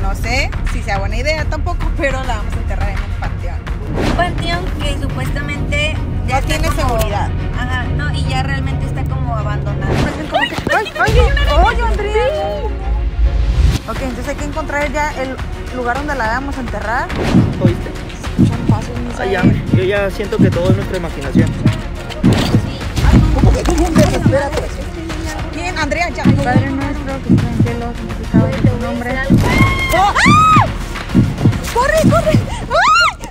no sé si sea buena idea tampoco, pero la vamos a enterrar en un panteón. Un panteón que supuestamente ya no tiene como... seguridad. Ajá, no, y ya realmente está como abandonado. ¡Ay, Andrea! Ok, entonces hay que encontrar ya el lugar donde la vamos a enterrar. ¿Oíste? Escuchan pasos, Misael. Yo ya siento que todo es nuestra imaginación. Espérate. ¿Quién? Andrea, ya. Padre nuestro que está en el cielo, santificado sea tu nombre. ¡Oh! ¡Ah! ¡Corre, corre! ¡Ay!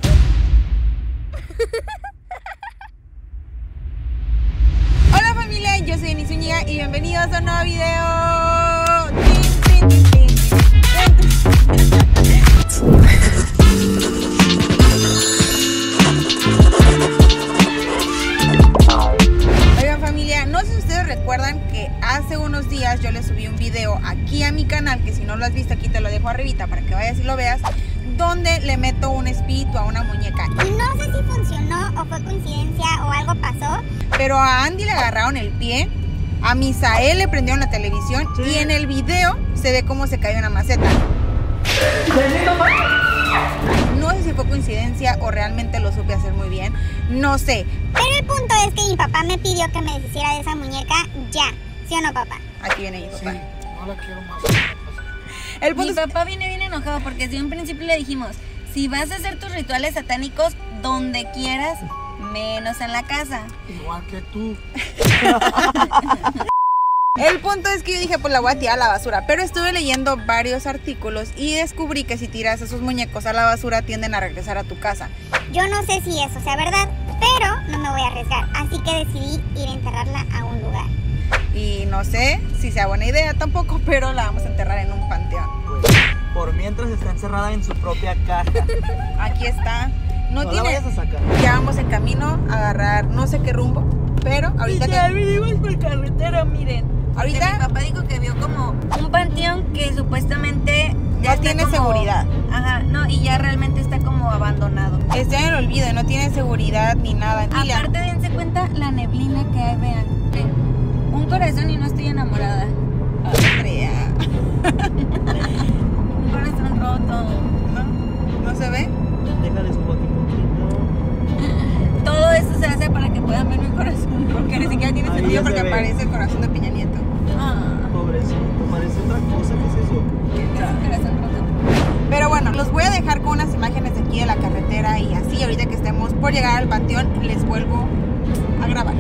Hola familia, yo soy Denise Zúñiga y bienvenidos a un nuevo video. Oigan familia, no sé si ustedes recuerdan que hace unos días yo les subí un video aquí a mi canal, que si no lo has visto aquí te lo dejo arribita para que vayas y lo veas, donde le meto un espíritu a una muñeca. Y no sé si funcionó o fue coincidencia o algo pasó. Pero a Andy le agarraron el pie, a Misael le prendieron la televisión, sí. Y en el video se ve cómo se cayó una maceta. No sé si fue coincidencia o realmente lo supe hacer muy bien, no sé. Pero el punto es que mi papá me pidió que me deshiciera de esa muñeca ya. ¿Sí o no, papá? Aquí viene mi papá. Sí, no la quiero más. Mi papá viene bien enojado porque desde un principio le dijimos, si vas a hacer tus rituales satánicos donde quieras, menos en la casa. Igual que tú. El punto es que yo dije, pues la voy a tirar a la basura. Pero estuve leyendo varios artículos y descubrí que si tiras esos muñecos a la basura tienden a regresar a tu casa. Yo no sé si eso sea verdad, pero no me voy a arriesgar. Así que decidí ir a enterrarla a un lugar. Y no sé si sea buena idea tampoco, pero la vamos a enterrar en un panteón. Pues, por mientras está encerrada en su propia caja. Aquí está. No tiene. La vayas a sacar. Ya vamos en camino a agarrar no sé qué rumbo, pero ahorita ya venimos por carretera, miren. Ahorita mi papá dijo que vio como un panteón que supuestamente ya tiene seguridad. Ajá, no, y ya realmente está como abandonado. Está en el olvido y no tiene seguridad ni nada. Aparte, dense cuenta la neblina que hay, vean. Un corazón y no estoy enamorada. Andrea. Un corazón roto. ¿No se ve? Déjale su poquito. Todo eso se hace para que puedan ver mi corazón. Porque ni siquiera tiene sentido porque aparece el corazón de Peña Nieto. Pobrecito, parece otra cosa. ¿Qué es eso? Es un corazón roto. Pero bueno, los voy a dejar con unas imágenes de aquí de la carretera y así ahorita que estemos por llegar al panteón les vuelvo a grabar.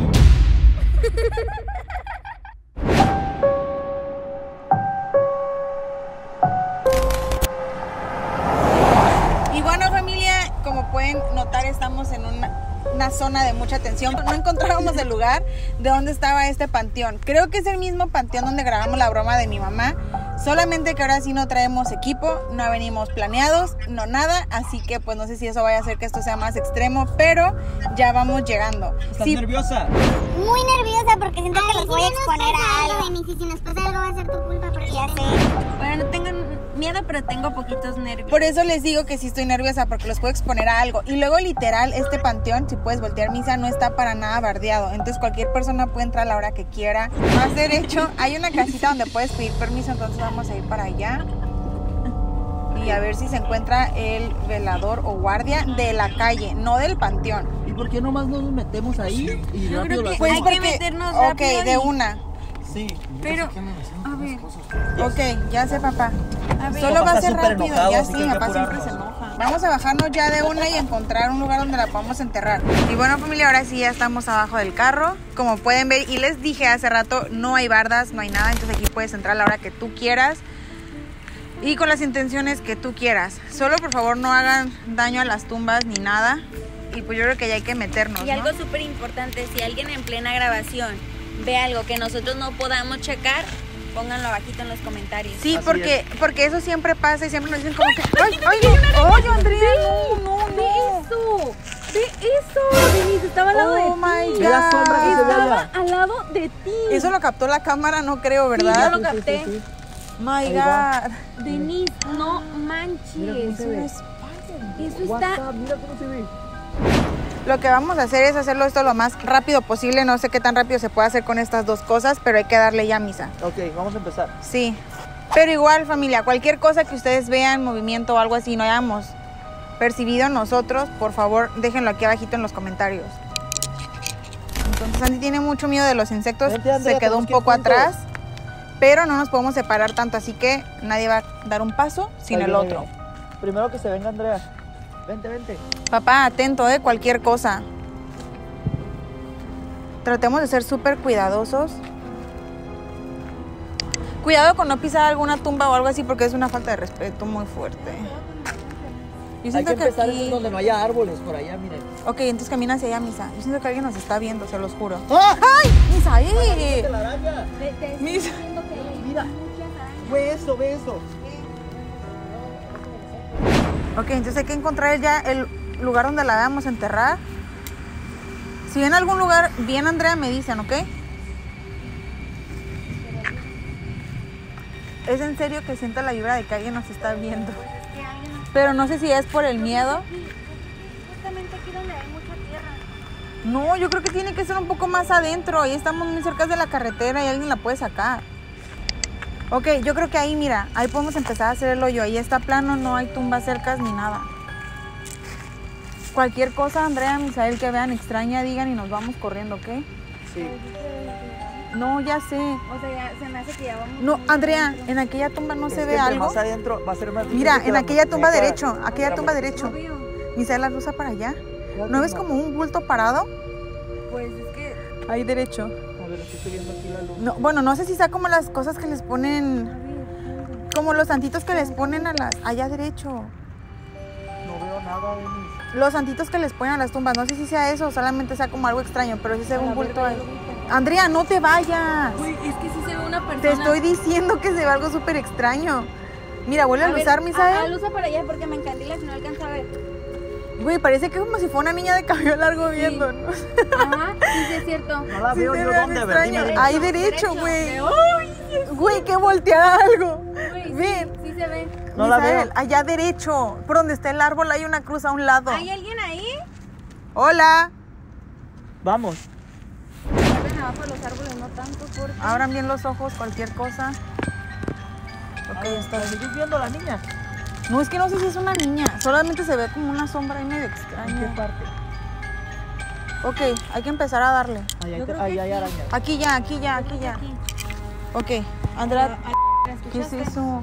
Y bueno familia, como pueden notar estamos en una zona de mucha tensión. No encontrábamos el lugar de donde estaba este panteón. Creo que es el mismo panteón donde grabamos la broma de mi mamá. Solamente que ahora sí no traemos equipo, no venimos planeados, no nada. Así que pues no sé si eso vaya a hacer que esto sea más extremo, pero ya vamos llegando. ¿Estás nerviosa? Muy nerviosa porque siento que los voy a exponer a algo. Y si nos pasa algo va a ser tu culpa porque ya sé. Bueno, no tengan miedo, pero tengo poquitos nervios. Por eso les digo que sí estoy nerviosa porque los puedo exponer a algo. Y luego literal este panteón, si puedes voltear Misa, no está para nada bardeado. Entonces cualquier persona puede entrar a la hora que quiera. Más derecho, hay una casita donde puedes pedir permiso, entonces vamos a ir para allá. Y a ver si se encuentra el velador o guardia de la calle, no del panteón. ¿Y por qué nomás no nos metemos ahí y Yo rápido creo que lo hacemos? hay que meternos rápido. Ok, de una. Sí. Pero, a ver. Ok, ya sé papá. A ver. Solo va a ser Súper rápido, enojado, ya así sí, que mi hay que papá siempre se apurarnos. enoja. Vamos a bajarnos ya de una y encontrar un lugar donde la podamos enterrar. Y bueno familia, ahora sí ya estamos abajo del carro. Como pueden ver, y les dije hace rato, no hay bardas, no hay nada. Entonces aquí puedes entrar a la hora que tú quieras y con las intenciones que tú quieras. Solo por favor no hagan daño a las tumbas ni nada. Y pues yo creo que ya hay que meternos, Y ¿no? algo súper importante, si alguien en plena grabación ve algo que nosotros no podamos checar, pónganlo abajito en los comentarios. Sí, Así porque eso siempre pasa y siempre nos dicen como que ¡ay, no! ¡Ay, Andrea! ¡No! ¡Ve eso! Denise, estaba al lado de ti. ¡Oh, my Ve la sombra que se ve Estaba allá. al lado de ti. Eso lo captó la cámara, no creo, ¿verdad? Sí, yo lo capté. My Ahí va. God. Denise, no manches. Mira cómo se ve. Eso está... WhatsApp, mira cómo se ve. Lo que vamos a hacer es hacerlo esto lo más rápido posible. No sé qué tan rápido se puede hacer con estas dos cosas, pero hay que darle ya misa. Ok, vamos a empezar. Sí. Pero igual, familia, cualquier cosa que ustedes vean, movimiento o algo así, no hayamos percibido nosotros, por favor, déjenlo aquí abajito en los comentarios. Entonces, Andy tiene mucho miedo de los insectos, Vente, Andrea, se quedó un tenemos poco que ir juntos. atrás, pero no nos podemos separar tanto, así que nadie va a dar un paso sin Ahí el viene, otro. viene. Primero que se venga Andrea. Vente, vente. Papá, atento, cualquier cosa. Tratemos de ser súper cuidadosos. Cuidado con no pisar alguna tumba o algo así porque es una falta de respeto muy fuerte. Yo Hay siento que que empezar aquí... donde no haya árboles, por allá, miren. Ok, entonces camina hacia allá, Misa. Yo siento que alguien nos está viendo, se los juro. ¡Ah! ¡Ay! ¡Misa! ¡De la araña! Misa. Mira, ve eso. Ok, entonces hay que encontrar ya el lugar donde la vamos a enterrar. Si ven algún lugar bien, Andrea, me dicen, ¿ok? Es en serio que siento la vibra de que alguien nos está viendo. Pero no sé si es por el miedo. Justamente aquí donde hay mucha tierra. No, yo creo que tiene que ser un poco más adentro. Ahí estamos muy cerca de la carretera y alguien la puede sacar. Ok, yo creo que ahí, mira, ahí podemos empezar a hacer el hoyo. Ahí está plano, no hay tumbas cercas ni nada. Cualquier cosa, Andrea, Misael, que vean extraña, digan y nos vamos corriendo, ¿ok? Sí. No, ya sé. O sea, ya se me hace que ya vamos. No, Andrea, en aquella tumba no Es se que ve entre algo. más adentro va a ser más difícil Mira, que en la aquella tumba muñeca- derecho, aquella tumba derecho. Obvio. Misael, la luz para allá. ¿Cuál ¿No ves tumba? como un bulto parado? Pues es que. Ahí derecho. A ver, estoy viendo aquí la luz. No, bueno, no sé si sea como las cosas que les ponen, como los santitos que les ponen a las, allá derecho. No veo nada, Denis. Los santitos que les ponen a las tumbas, no sé si sea eso o solamente sea como algo extraño, pero sí se ve un bulto ahí. Andrea, no te vayas. Uy, es que sí se ve una persona. Te estoy diciendo que se ve algo súper extraño. Mira, vuelve a ver, luzar, Misael. luza para allá porque me encandila si no alcanza a ver. Güey, parece que es como si fuera una niña de cabello largo Sí. viendo, ¿no? Ajá, sí es cierto. No la Sí veo se yo ve algo dónde, a ver, dime. extraño. dime. Ahí derecho, güey. Veo. Güey, que voltea algo. Uy, Ven. Sí se ve. No la Misael, veo. allá derecho, por donde está el árbol hay una cruz a un lado. ¿Hay alguien ahí? Hola. Vamos. Guarden abajo de los árboles, no tanto porque. Abran bien los ojos, cualquier cosa. Ok, está bien. ¿Sigues viendo a la niña? No, es que no sé si es una niña. Solamente se ve como una sombra ahí medio ¿En qué extraña. parte? Ok, hay que empezar a darle. Ahí, Yo creo ahí que hay sí. arañas. Aquí ya, aquí ya, aquí ya. Aquí. Ok, Andrea, ¿La ¿qué es escuchaste? eso?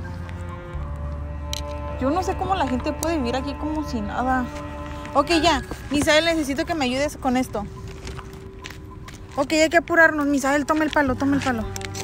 Yo no sé cómo la gente puede vivir aquí como si nada. Ok, ya. Misael, necesito que me ayudes con esto. Ok, hay que apurarnos. Misael, toma el palo, toma el palo.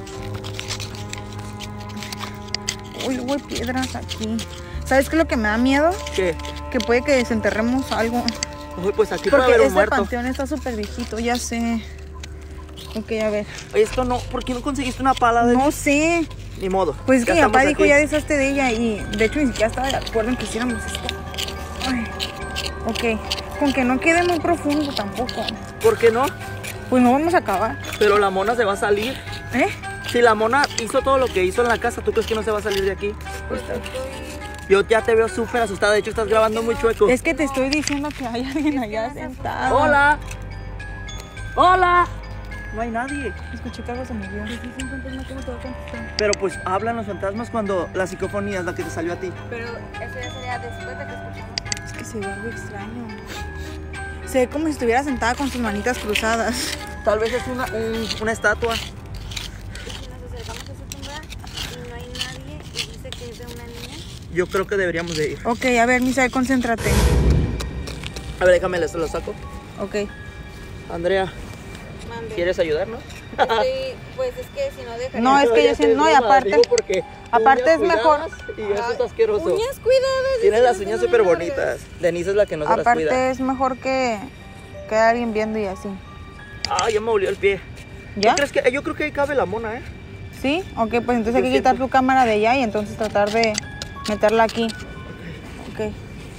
Uy, luego hay piedras aquí. ¿Sabes qué es lo que me da miedo? ¿Qué? Que puede que desenterremos algo. Uy, pues aquí puede Porque haber un este muerto. panteón está súper viejito, ya sé. Ok, a ver. Esto no, ¿por qué no conseguiste una pala de No sé. Ni modo. Pues es que mi estamos papá dijo aquí. ya deshazte de ella y de hecho ni siquiera estaba de acuerdo en que hiciéramos esto. Ay. Ok, con que no quede muy profundo tampoco. ¿Por qué no? Pues no vamos a acabar. Pero la mona se va a salir. ¿Eh? Si la mona hizo todo lo que hizo en la casa, ¿tú crees que no se va a salir de aquí? Yo ya te veo súper asustada. De hecho, estás grabando muy chueco. Es que te estoy diciendo que hay alguien allá sentado. ¡Hola! ¡Hola! No hay nadie. Escuché que algo se movió. Pero pues hablan los fantasmas cuando la psicofonía es la que te salió a ti. Pero eso ya sería después de que escuchamos. Es que se ve algo extraño. Se ve como si estuviera sentada con sus manitas cruzadas. Tal vez es una estatua. Si nos acercamos a esa tumba y no hay nadie y dice que es de una niña. Yo creo que deberíamos de ir. Ok, a ver, Misael, concéntrate. A ver, déjame, se lo saco. Ok. Andrea, Mande. ¿quieres ayudarnos? Pues es que si no deja. No, es que yo siento, no, y aparte, aparte es mejor. Y eso está asqueroso. Uñas cuidadas. Tienes las uñas súper bonitas. Denise es la que no se las cuida. aparte es mejor que haya alguien viendo y así. Ah, ya me olió el pie. ¿Ya? Yo creo que ahí cabe la mona, ¿eh? ¿Sí? Ok, pues entonces Yo hay que quitar siento- tu cámara de allá y entonces tratar de meterla aquí. Ok.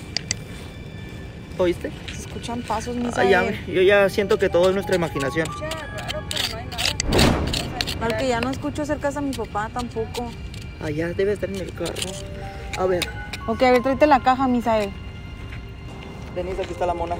¿Oíste? Se escuchan pasos, Ah, Misael. yo ya siento que todo es nuestra imaginación. Raro, pero no hay nada. Al que ya no escucho cerca a mi papá tampoco. Allá debe estar en el carro. A ver, Ok, a ver, tráete la caja, Misael. Denise, aquí está la mona.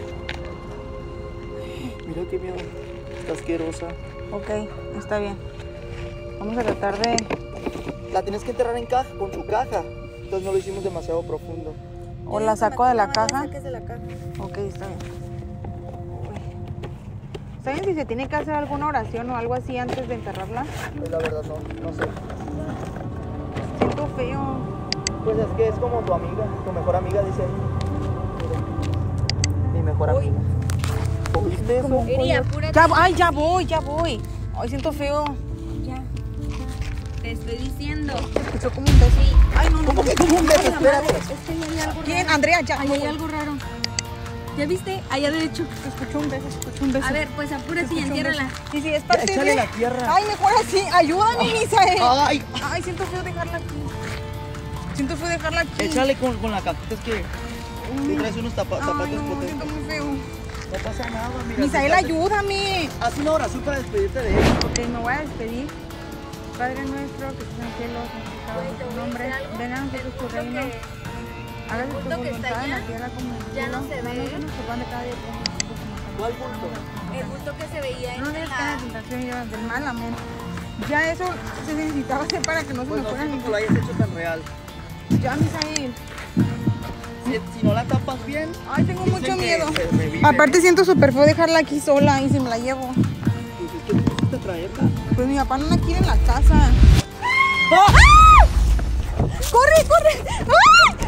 Mira qué miedo. Está asquerosa. Ok, está bien. Vamos a tratar de la tienes que enterrar en caja, con su caja. Entonces no lo hicimos demasiado profundo. ¿O la saco de la caja? De la caja. Ok, está bien. Uy. ¿Saben si se tiene que hacer alguna oración o algo así antes de enterrarla? Pues la verdad no sé. Siento feo. Pues es que es como tu amiga, tu mejor amiga, dice ahí. Mi mejor amiga. ¿Oíste eso? Eri, apúrate. Ya voy. Ay, siento feo. Ya. Te estoy diciendo. Escuchó como un beso. Ay, no. ¿Cómo que como un beso? Espérate. Es que ahí hay algo ¿Quién? raro. Andrea, ya. Ahí hay algo raro. ¿Ya viste? Allá derecho. Escuchó un beso. A ver, pues apúrate y entiérrala. Sí, es parte Échale de... la tierra. Ay, mejor así. Ayúdame, Misael. Ay, Ay, siento feo dejarla aquí. échale con la cajita, es que tú traes unos zapatos Ay, no, potentes. siento muy feo. No pasa nada, mira. Misael, ayúdame. Haz una oración para despedirte de él. Ok, me voy a despedir. Padre nuestro, que estás en el cielo, santificado Güey, te sea tu voy a nombre. decir algo. Venga a nosotros tu Siento reino. que Hágase tu bulto que está voluntad en la allá tierra como en el ya no cielo. se ve. Danos nuestro pan de cada día. ¿Cuál bulto? el bulto que se veía No nos en des cada la... tentación y líbranos del mal, amén. Ya eso se necesitaba hacer para que no se Pues me no fuera sé que ningún... lo hayas hecho tan real. Ya, Misael. Si no la tapas bien, Ay, tengo dicen mucho que miedo. se revive. Aparte siento súper feo dejarla aquí sola y si me la llevo. Pues es que tú quisiste traerla. Pues mi papá no la quiere en la casa. ¡Ah! ¡Corre! ¡Ah!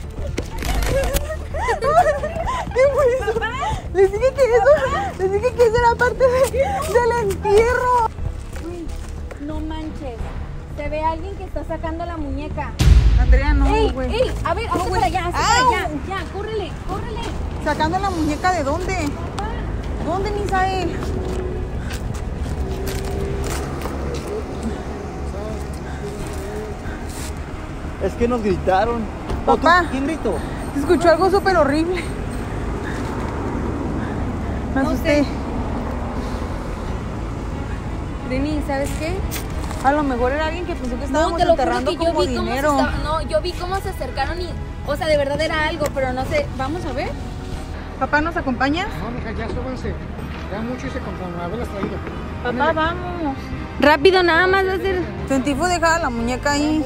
¿Qué fue eso? Les dije que eso era parte del entierro. No manches. Se ve alguien que está sacando la muñeca. Andrea, no, ¡Ey! güey. ¡Ey! A ver, hazte para allá, hazte para ¡Au! allá. Ya, córrele. ¿Sacando la muñeca de dónde? ¿Dónde, Misael? Es que nos gritaron. ¿O tú? Papá. ¿Quién gritó? Se escuchó algo súper horrible. Me asusté. Reni, ¿sabes qué? A lo mejor era alguien que pensó que estábamos te lo juro enterrando que yo como vi cómo dinero. yo vi cómo se acercaron y... O sea, de verdad era algo, pero no sé. Vamos a ver. ¿Papá nos acompaña? No, mija, ya súbanse. Ya mucho y se contaron. Haberlas traído. Papá, vamos. Rápido, nada más va a ser... Sentí fue dejar la muñeca ahí.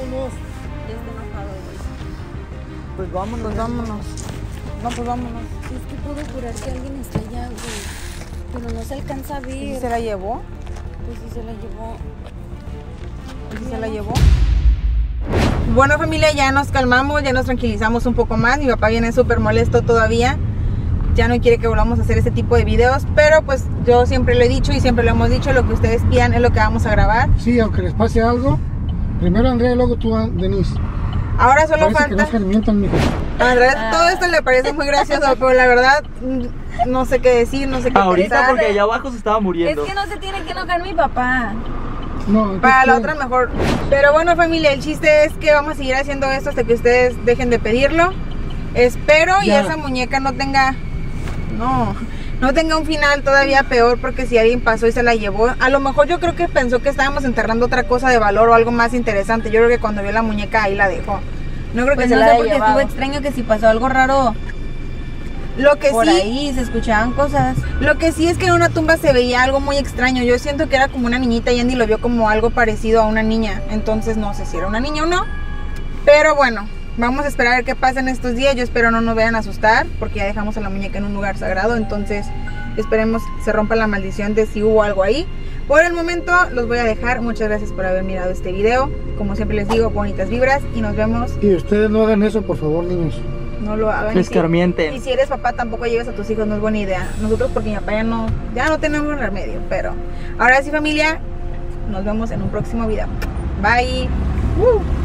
Pues vámonos. Pues vámonos. No, pues vámonos. Es que puedo jurar que alguien está allá, güey. Pero no se alcanza a ver. ¿Y si se la llevó? Pues si se la llevó. ¿Y si se la llevó? Bueno, familia, ya nos calmamos, ya nos tranquilizamos un poco más. Mi papá viene súper molesto todavía. Ya no quiere que volvamos a hacer este tipo de videos. Pero pues yo siempre lo he dicho y siempre lo hemos dicho. Lo que ustedes pidan es lo que vamos a grabar. Sí, aunque les pase algo. Primero Andrea y luego tú, Denise. Ahora solo Parece que no falta... se mientan, mijo. A Andrea todo esto le parece muy gracioso, pero la verdad no sé qué decir, no sé qué Ahorita pensar. porque allá abajo se estaba muriendo. Es que no se tiene que enojar mi papá. No, Para la es que- otra mejor. Pero bueno, familia, el chiste es que vamos a seguir haciendo esto hasta que ustedes dejen de pedirlo. Espero y Ya. esa muñeca no tenga... No tenga un final todavía peor, porque si alguien pasó y se la llevó, a lo mejor yo creo que pensó que estábamos enterrando otra cosa de valor o algo más interesante. Yo creo que cuando vio la muñeca ahí la dejó. No creo que Pues se no la sé haya porque llevado. estuvo extraño que si pasó algo raro Lo que por sí, ahí, se escuchaban cosas. lo que sí es que en una tumba se veía algo muy extraño. Yo siento que era como una niñita y Andy lo vio como algo parecido a una niña. Entonces no sé si era una niña o no. Pero bueno, vamos a esperar a ver qué pasa en estos días. Yo espero no nos vayan a asustar, porque ya dejamos a la muñeca en un lugar sagrado. Entonces esperemos se rompa la maldición de si hubo algo ahí. Por el momento los voy a dejar. Muchas gracias por haber mirado este video. Como siempre les digo, bonitas vibras y nos vemos. Y ustedes no hagan eso, por favor, niños. No lo hagan. Escarmienten. Y si eres papá, tampoco lleves a tus hijos, no es buena idea. Nosotros, porque mi papá ya no tenemos remedio. Pero ahora sí, familia, nos vemos en un próximo video. Bye.